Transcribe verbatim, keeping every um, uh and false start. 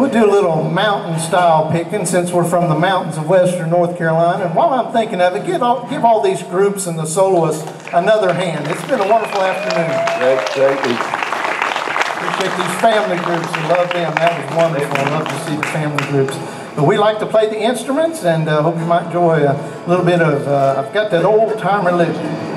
we'll do a little mountain style picking since we're from the mountains of western North Carolina. And while I'm thinking of it, give all, give all these groups and the soloists another hand. It's been a wonderful afternoon. Great, great. Appreciate these family groups and love them. That was wonderful. I love to see the family groups. But we like to play the instruments, and uh, hope you might enjoy a little bit of, uh, I've got that old time religion.